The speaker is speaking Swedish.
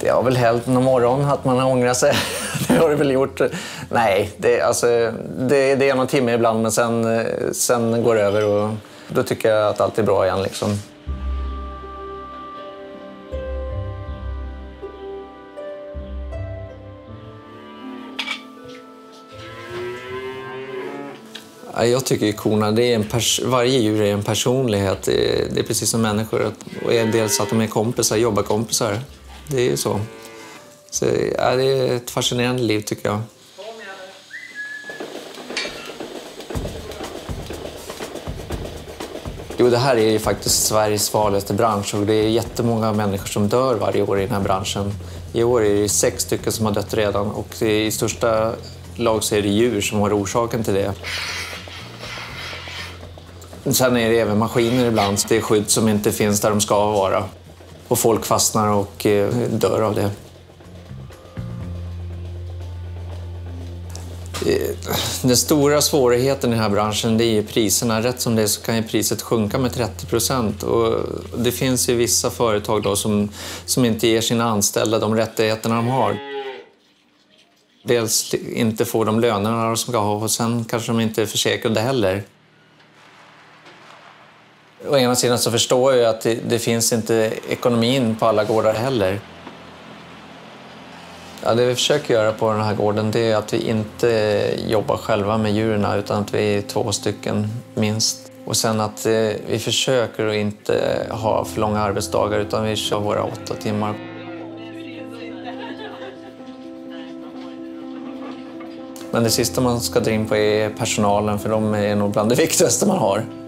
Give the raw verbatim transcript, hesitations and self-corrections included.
Det har väl hänt någon morgon att man har ångrat sig. Det har det väl gjort. Nej, det, alltså, det, det är någon timme ibland, men sen, sen går det över och då tycker jag att allt är bra igen. Liksom. Jag tycker att korna, det är en pers- varje djur är en personlighet. Det är, det är precis som människor. Och dels att de är kompisar, jobbarkompisar. Det är ju så. Så ja, det är ett fascinerande liv tycker jag. Jo, det här är ju faktiskt Sveriges farligaste bransch och det är jättemånga människor som dör varje år i den här branschen. I år är det sex stycken som har dött redan och i största lag så är det djur som har orsaken till det. Sen är det även maskiner ibland. Det är skydd som inte finns där de ska vara. Och folk fastnar och dör av det. Den stora svårigheten i den här branschen det är priserna. Rätt som det är så kan ju priset sjunka med trettio procent. Och det finns ju vissa företag då som, som inte ger sina anställda de rättigheterna de har. Dels inte får de lönerna de ska ha och sen kanske de inte är försäkrade heller. Å ena sidan så förstår jag att det, det finns inte ekonomin på alla gårdar heller. Ja, det vi försöker göra på den här gården det är att vi inte jobbar själva med djuren utan att vi är två stycken minst. Och sen att eh, vi försöker att inte ha för långa arbetsdagar utan vi kör våra åtta timmar. Men det sista man ska dra in på är personalen för de är nog bland det viktigaste man har.